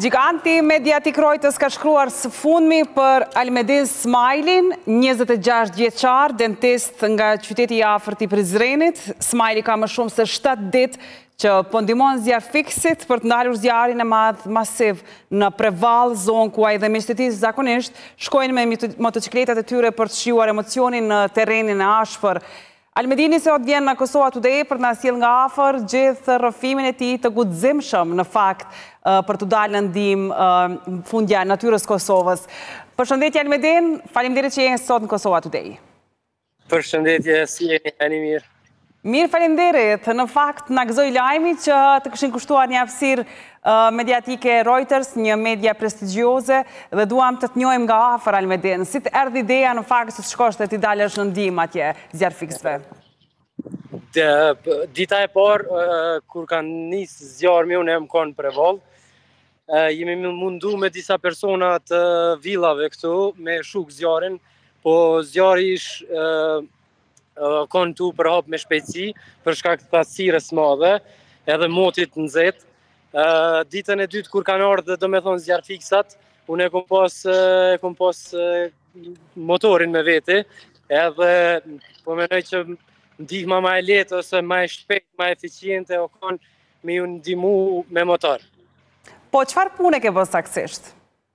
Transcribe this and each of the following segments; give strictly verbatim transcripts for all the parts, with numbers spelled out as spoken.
Giganti mediatik Reuters ka shkruar së fundmi për Almedin Smajlin, njëzet e gjashtë vjeçar, dentist nga qyteti i afërt i Prizrenit. Smajli ka më shumë se shtatë ditë që po ndihmon zjarfiksit për të ndalur zjarin e madh masiv në Prevall, zonë ku ai dhe miqtë e tij zakonisht shkojnë me motocikletat e tyre për të shijuar emocionin në terrenin e ashpër. Almedini sot vjen në Kosova Today për na sjell nga afër gjithë rrëfimin e tij të guximshëm në fakt për të dalë në ndihmë fundja natyrës Kosovës. Përshëndetje Almedin, faleminderit që jeni sot në Kosova Today. Përshëndetje, si jeni, jeni mirë? Mirë, faleminderit. Në fakt na gëzoi lajmi që të kishin kushtuar një hapësirë mediatike Reuters, një media prestigjioze, dhe duam të të njohim nga afër Almedin. Si të erdhi ideja në fakt se të shkosh të t'i dalësh në ndihmë atje zjarfiksve? Dita e parë, kur kanë nisë zjarmi, unë e më konë Prevall, jemi mundu me disa persona të villave këtu me shuk zjarin, po zjari ish konë tu për hap me shpejtësi, për shkak të pasirës madhe, edhe motit në zetë. Ditën e dytë kur kanë ardhur do me thonë zjarfiksat, unë e kom pas, e kom pas motorin me vete, edhe po menoj që ndihma ma e lehtë ose ma e shpejt, ma eficiente o konë me ju ndihmu me motor. Po çfarë pune ke bërë saktësisht?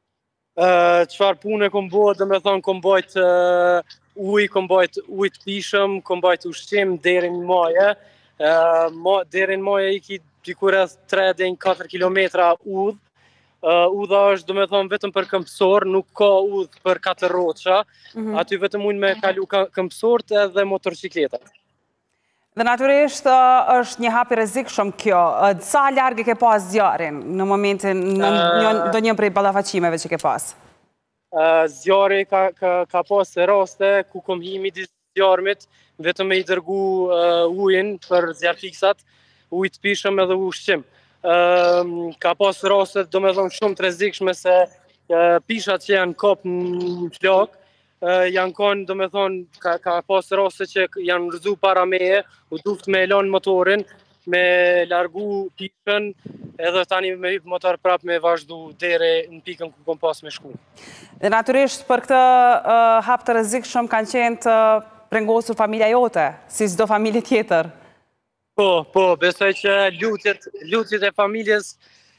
Çfarë pune kom bërë, do me thonë kom bajt ujë, kom bajt ujë të pishëm, kom bajt ushqim deri në maje, deri në maje i ki dikur e tre deri në katër kilometra udhë. Udha është, do me thonë, vetëm për këmbësor, nuk ka udhë për katër rroça. Aty vetëm unë me kalu këmbësorët edhe motorcikletat. Dhe natyrisht është një hap i rrezikshëm kjo. Sa larg e ke pas zjarin në momentin në ndonjë prej ballafaqimeve që ke pas? Zjari ka ka pas raste ku kom hi midis zjarmit, vetëm me i dërgu ujin për zjarfiksat, ujë të pishëm edhe ushqim. Ka pas raste, do me thonë, shumë të rrezikshme se pishat që janë kop në flak, janë konë, do me thonë, ka pas raste që janë rëzu para meje, u duft me elan motorin, me largu pishën, edhe tani me hyp motor prap me vazhdu deri në pikën ku kom pas me shku. Dhe natyrisht për këtë hap të rrezikshëm kanë qenë të prengosur familja jote, si çdo familje tjetër. Po, po, besoj që lutjet, lutjet e familjes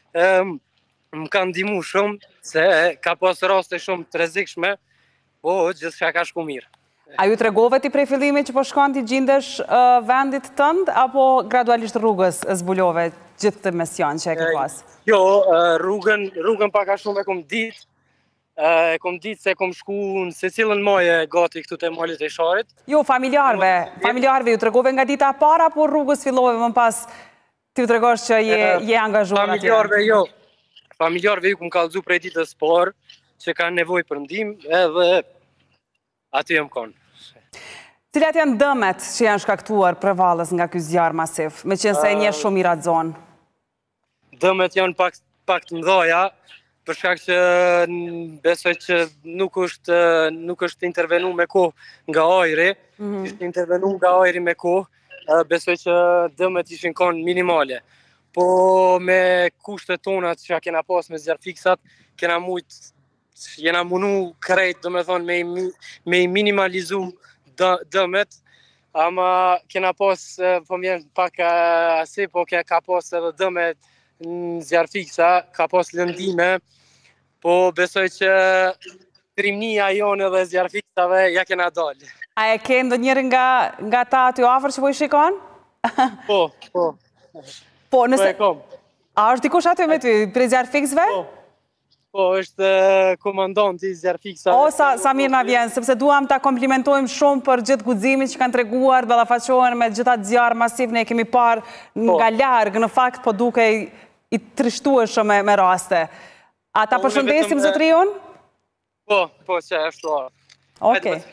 më kanë ndihmu shumë, se ka pas raste shumë të rrezikshme, po gjithçka ka shku mirë. A ju tregove ti prej fillimit që po shkon ti gjendesh vendit tënd, apo gradualisht rrugës e zbulove gjithë të mesion që e ke pas? Jo, rrugën, rrugën pak a shumë e kom ditë, e kom ditë se kom shku në secilën maje gati këtu te malit e Sharit. Jo, familjarve, familjarve ju tregove nga dita e para, apo rrugës fillove më pas ti u tregosh që je, je angazhuar atje? Familjarve jo, familjarve ju kom kallëzu prej ditës parë, që kanë nevojë për ndihmë, edhe aty jam konë. Cilat janë dëmet që janë shkaktuar Prevallës nga ky zjarr masiv, me qenë se e njeh shumë mirat zonë? Dëmet janë pak, pak të mëdha, për shkak që besoj që nuk është, nuk është intervenu me kohë nga ajri, ishte intervenu nga ajri me kohë, besoj që dëmet ishin konë minimale. Po me kushtet tonat që kena pas me zjarfiksat, kena mujt, jena munu krejt, do me thonë, me, me i minimalizu dëmet, ama kena pas, po mjen pak asi, po ka pas edhe dëmet në zjarfiksa, ka pas lëndime, po besoj që trimnia jonë edhe zjarfiksave ja kena dalë. A e ke ndonjërin nga, nga ta aty afër që po i shikon? Po, po. Po, nëse... Po e kom. A është dikush aty me ty, prej zjarfiksve? Po. Po, është komandanti i zjarfiksave. O, sa, sa mirë na vjen, sepse duam ta komplimentojmë shumë për gjithë guximin që kanë treguar, ballafaqohen me gjitha zjarr masiv, ne kemi parë nga larg, në fakt po duke i, i trishtueshëm me, me raste. A ta përshëndesim zotriun? Po, po, që ashtu. Okej.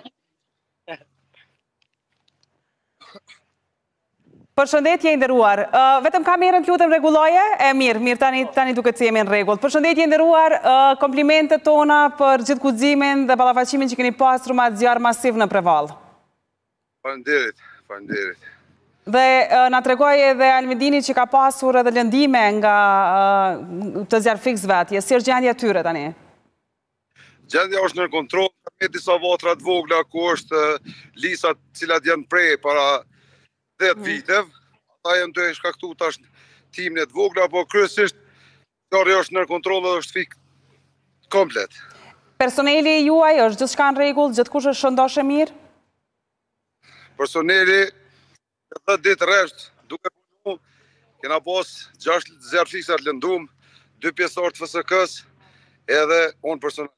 Përshëndetje i nderuar. Vetëm kamerën të lutem rregulloje? E mirë, mirë tani tani duket se jemi në rregull. Përshëndetje i nderuar, komplimentet tona për gjithë guximin dhe ballafaqimin që keni pasur me atë zjarr masiv në Prevall. Faleminderit, faleminderit. Dhe nga tregoj edhe Almedini që ka pasur edhe lëndime nga të zjarë fiks vetë. Si është gjendja tyre tani? Gjendja është në kontrol, me disa vatra të vogla ku është lisat cilat janë prej para dhjetë viteve. Ata janë të shkaktu tash timin e të vogla, po kryesisht zjarri është në kontrol dhe është fik komplet. Personeli juaj është gjithçka në rregull, gjithkush është shëndosh e mirë? Personeli dhjetë ditë rresht duke punu, kena pas gjashtë zjarë fiksat lëndum, dy pjesëtar të F S K-s edhe unë personalisht.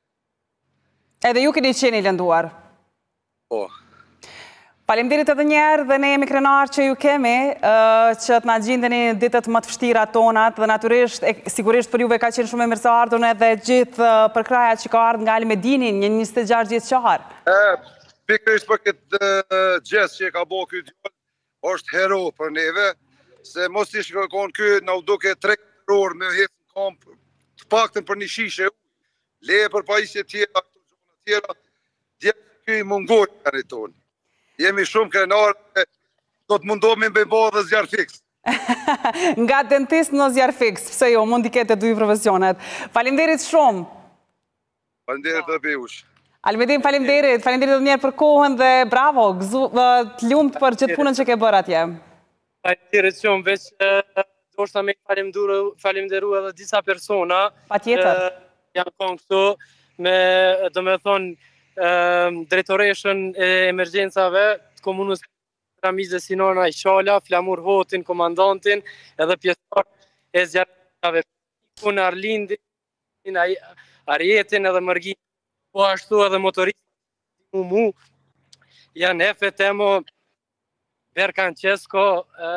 Edhe ju keni qeni lënduar? Po. Faleminderit edhe njerë dhe ne jemi krenar që ju kemi, që të na gjindeni ditët më të vështira tonat dhe natyrisht, sigurisht për juve ka qenë shumë e mirë se ardhur edhe gjithë përkraja që ka ardhur nga Almedini, një njëzet e gjashtë vjeçar. E, pikërisht për këtë gjes që e ka bo këtë djallë, është hero për neve, se mos t'i shkon këtë në u duke tre orë me hecë në kamp, të paktën për një shishe, leje për pajisje tjera, tjera, djetë këj mungoj në tonë. Jemi shumë krenarë, do të mundohemi me bëjë dhe zjarë fiks. Nga dentist në zjarë fiks, pëse jo, mund i kete dy profesionet. Faleminderit shumë. Faleminderit dhe bejush. Almedin, faleminderit, faleminderit edhe njerë për kohën dhe bravo, të lumt për gjithë punën që ke bërë atje. Faleminderit shumë, veç do shta me falemderu edhe disa persona. Pa tjetër. Janë konë këtu me, do me thonë, drejtoreshën e emergjensave të komunës Ramizë Sinona i Shala, Flamur Hotin, komandantin, edhe pjesëtar e zjarëve, punë Arlindin, Arjetin edhe Mërgjin, po ashtu edhe motoristë mu, janë Efe Temo, Berkan Qesko,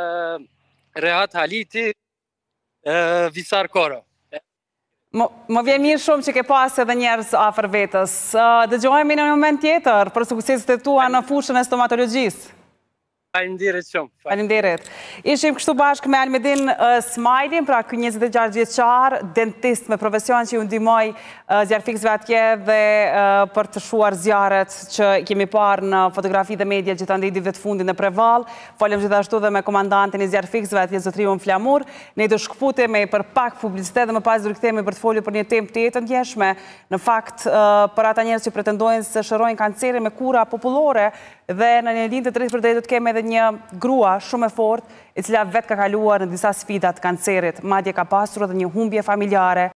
Rehat Haliti, Visar Koro. Më vjen mirë shumë që ke pas edhe njerës afer vetës. Dëgjohemi në një moment tjetër për suksesit e tua në fushën e stomatologjisë. Faleminderit shumë. Faleminderit. Ishim kështu bashkë me Almedin Smajlin, pra kë njëzet e gjashtë vjeçar, dentist me profesion që ju ndihmoj zjarë fiksve atje dhe për të shuar zjarët që kemi parë në fotografi dhe media gjithandej dive të fundin në Preval. Folem gjithashtu dhe me komandantin i zjarë fiksve atje Zotriun Flamur. Ne do shkëputemi për pak publicitet dhe më pas do rikthehemi për të folur për një temë të jetën ndjeshme. Në fakt, për ata njerëz që pretendojnë se shërojnë kancerin me kura popullore dhe në një linë të drejtë për drejtë kemi edhe një grua shumë e fortë, e cila vetë ka kaluar në disa sfida të kancerit, madje ka pasur edhe një humbje familjare.